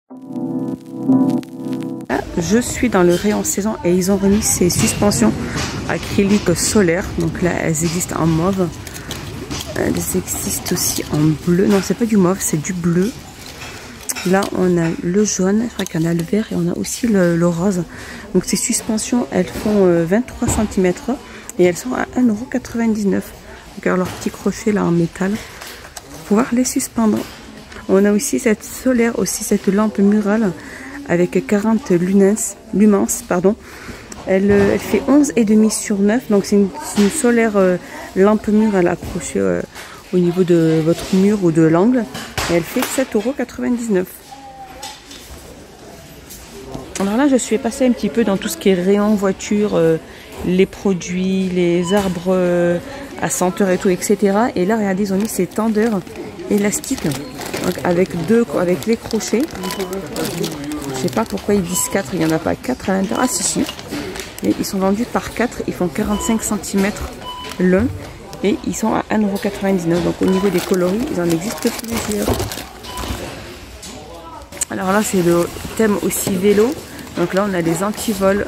Là, je suis dans le rayon saison et ils ont remis ces suspensions acryliques solaires. Donc là, elles existent en mauve. Elles existent aussi en bleu. Non, c'est pas du mauve, c'est du bleu. Là, on a le jaune. Je crois qu'il y en a le vert et on a aussi le rose. Donc ces suspensions, elles font 23 cm et elles sont à 1,99 €. Donc alors, leur petit crochet là en métal pour pouvoir les suspendre. On a aussi cette solaire, aussi cette lampe murale avec 40 lumens, pardon. Elle fait 11,5 sur 9, donc c'est une solaire lampe murale accrochée au niveau de votre mur ou de l'angle. Et elle fait 7,99 €. Alors là, je suis passée un petit peu dans tout ce qui est rayon voiture, les produits, les arbres à senteur et tout, etc. Et là, regardez, ils ont mis ces tendeurs élastiques. Donc avec les crochets. Je sais pas pourquoi ils disent 4, il n'y en a pas 4 à l'intérieur. Ah si. Et ils sont vendus par 4, ils font 45 cm l'un. Et ils sont à 1,99 €. Donc au niveau des coloris, il en existe plusieurs. Alors là, c'est le thème aussi vélo. Donc là, on a des antivols.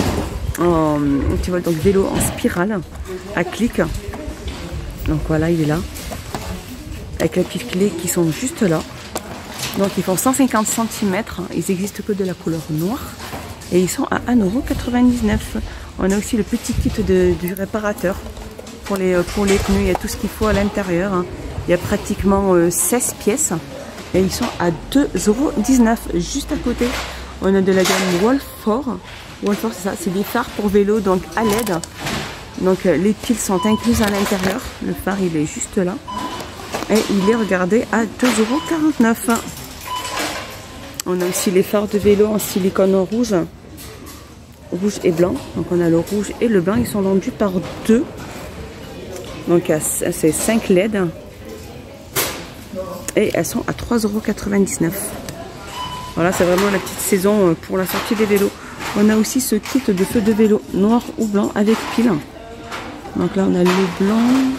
Donc vélo en spirale à clic. Donc voilà, il est là. Avec la petite clé qui sont juste là. Donc ils font 150 cm. Ils existent que de la couleur noire. Et ils sont à 1,99 €. On a aussi le petit kit du réparateur. Pour les pneus, il y a tout ce qu'il faut à l'intérieur. Il y a pratiquement 16 pièces. Et ils sont à 2,19 €. Juste à côté, on a de la gamme Wolford. Wolford, c'est ça, c'est des phares pour vélo, donc à LED. Donc les piles sont incluses à l'intérieur. Le phare, il est juste là. Et il est, regardé, à 2,49 €. On a aussi les phares de vélo en silicone rouge et blanc. Donc on a le rouge et le blanc. Ils sont vendus par 2. Donc c'est 5 LED. Et elles sont à 3,99 €. Voilà, c'est vraiment la petite saison pour la sortie des vélos. On a aussi ce kit de feu de vélo noir ou blanc avec pile. Donc là on a le blanc.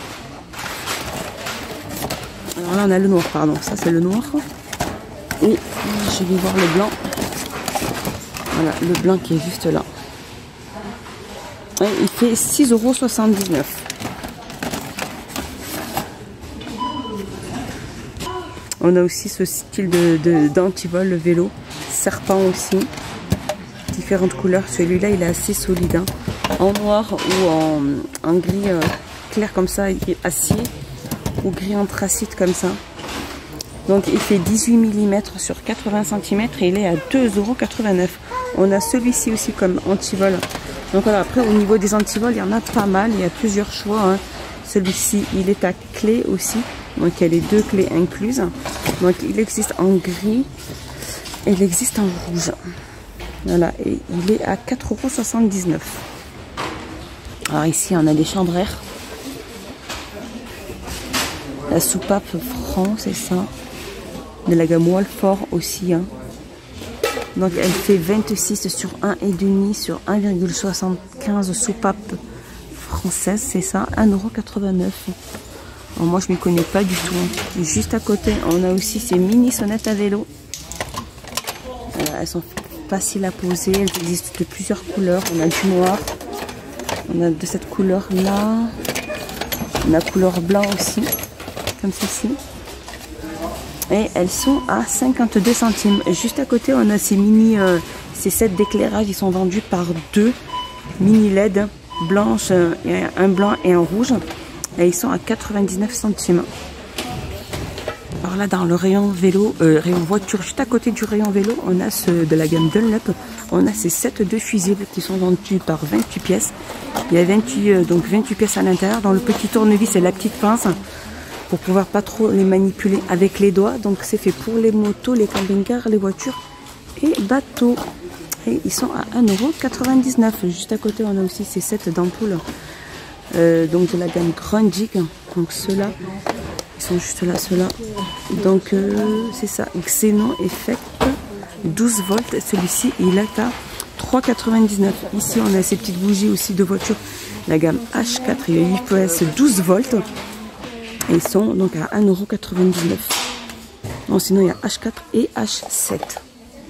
Alors là on a le noir, pardon. Ça c'est le noir. Et je vais voir le blanc. Voilà, le blanc qui est juste là. Et il fait 6,79 €. On a aussi ce style d'antivol, le vélo. Serpent aussi. Différentes couleurs. Celui-là, il est assez solide. Hein. En noir ou en gris clair comme ça, acier. Ou gris anthracite comme ça. Donc il fait 18 mm sur 80 cm et il est à 2,89 €. On a celui-ci aussi comme antivol. Donc voilà, après au niveau des antivols, il y en a pas mal. Il y a plusieurs choix. Hein. Celui-ci, il est à clé aussi. Donc il y a les 2 clés incluses. Donc il existe en gris et il existe en rouge. Voilà, et il est à 4,79 €. Alors ici, on a des chambraires. La soupape franc, c'est ça. De la gamme Wolford aussi. Hein. Donc elle fait 26 sur 1,5 sur 1,75 soupape française, c'est ça, 1,89 €. Alors moi je ne m'y connais pas du tout. Hein. Juste à côté, on a aussi ces mini sonnettes à vélo. Elles sont faciles à poser, elles existent de plusieurs couleurs. On a du noir, on a de cette couleur là, on a couleur blanc aussi, comme ceci. Et elles sont à 52 centimes. Juste à côté, on a ces ces sets d'éclairage. Ils sont vendus par 2 mini LED blanches, un blanc et un rouge. Et ils sont à 99 centimes. Alors là, dans le rayon vélo, rayon voiture, juste à côté du rayon vélo, on a de la gamme Dunlop. On a ces sets de fusibles qui sont vendus par 28 pièces. Il y a 28 pièces à l'intérieur. Dans le petit tournevis et la petite pince. Pour pouvoir pas trop les manipuler avec les doigts. Donc c'est fait pour les motos, les camping-cars, les voitures et bateaux. Et ils sont à 1,99 €. Juste à côté, on a aussi ces sets d'ampoules. Donc de la gamme Grundig. Donc ceux-là, ils sont juste là, ceux-là. Donc c'est ça, Xenon Effect 12 volts. Celui-ci, il est à 3,99 €. Ici, on a ces petites bougies aussi de voiture. La gamme H4, il y a 8 PS 12 volts. Et ils sont donc à 1,99 €. Non, sinon il y a H4 et H7.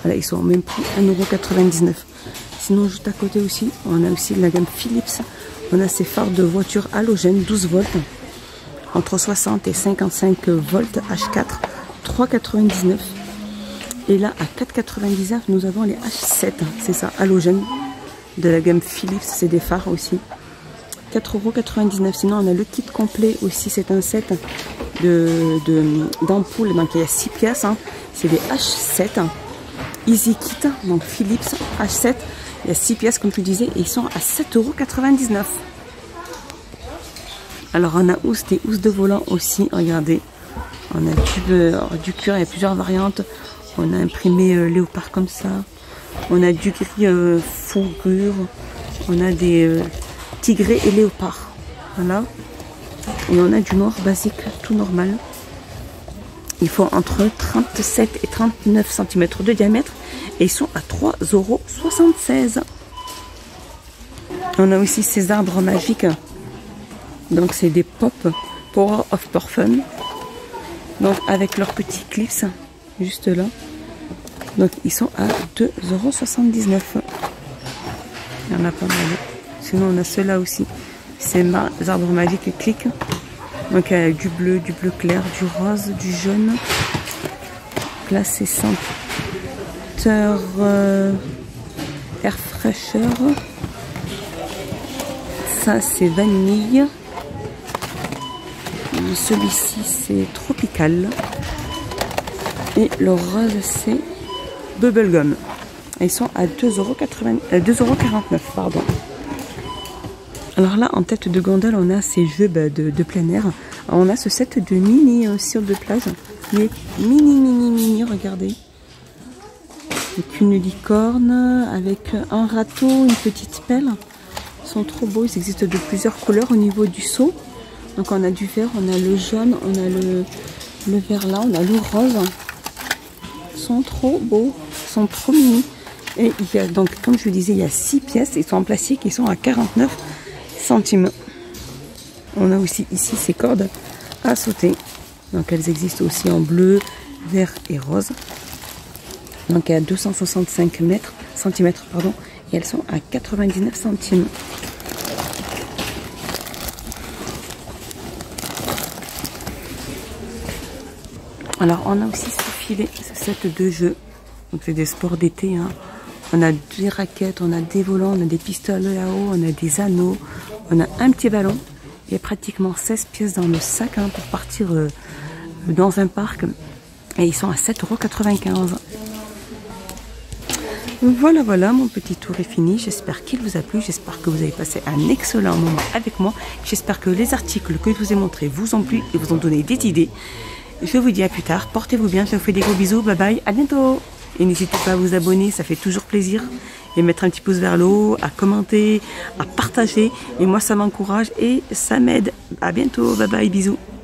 Voilà, ils sont au même prix, 1,99 €. Sinon, juste à côté aussi, on a aussi la gamme Philips. On a ces phares de voiture halogène 12 volts, entre 60 et 55 volts H4, 3,99 €. Et là, à 4,99 €, nous avons les H7, c'est ça, halogène, de la gamme Philips, c'est des phares aussi. 4,99 €. Sinon, on a le kit complet aussi, c'est un set d'ampoules, donc il y a 6 pièces, hein. C'est des H7, Easy Kit, donc Philips H7, il y a 6 pièces comme je disais, et ils sont à 7,99 €. Alors on a des housses de volant aussi, regardez, on a du cuir, il y a plusieurs variantes, on a imprimé léopard comme ça, on a du gris fourrure, on a des tigré et léopard, voilà, et on a du noir basique, tout normal. Ils font entre 37 et 39 cm de diamètre et ils sont à 3,76 €. On a aussi ces arbres magiques, donc c'est des pop Power of Parfum, donc avec leurs petits clips juste là, donc ils sont à 2,79 €. Il y en a pas mal. Sinon on a ceux-là aussi, c'est les arbres magiques et clics. Donc il y a du bleu clair, du rose, du jaune. Là c'est senteur air fraîcheur. Ça c'est vanille. Celui-ci c'est tropical. Et le rose c'est bubblegum. Ils sont à 2,49 €, pardon. Alors là, en tête de gondole, on a ces jeux de plein air. Alors, on a ce set de mini sur de plage. Il est mini, regardez. Avec une licorne, avec un râteau, une petite pelle. Ils sont trop beaux, ils existent de plusieurs couleurs au niveau du seau. Donc on a du vert, on a le jaune, on a le vert là, on a le rose. Ils sont trop beaux, ils sont trop mini. Et il y a donc, comme je vous disais, il y a 6 pièces, ils sont en plastique, ils sont à 49 centimes. On a aussi ici ces cordes à sauter. Donc elles existent aussi en bleu, vert et rose. Donc à 265 cm, et elles sont à 99 centimes. Alors on a aussi ce filet, ce set de jeux. Donc c'est des sports d'été, hein. On a des raquettes, on a des volants, on a des pistolets à eau, on a des anneaux, on a un petit ballon. Il y a pratiquement 16 pièces dans le sac, hein, pour partir dans un parc. Et ils sont à 7,95 €. Voilà, mon petit tour est fini. J'espère qu'il vous a plu. J'espère que vous avez passé un excellent moment avec moi. J'espère que les articles que je vous ai montrés vous ont plu et vous ont donné des idées. Je vous dis à plus tard. Portez-vous bien. Je vous fais des gros bisous. Bye bye. À bientôt. Et n'hésitez pas à vous abonner. Ça fait toujours plaisir. Et mettre un petit pouce vers le haut, à commenter, à partager. Et moi, ça m'encourage et ça m'aide. À bientôt. Bye bye. Bisous.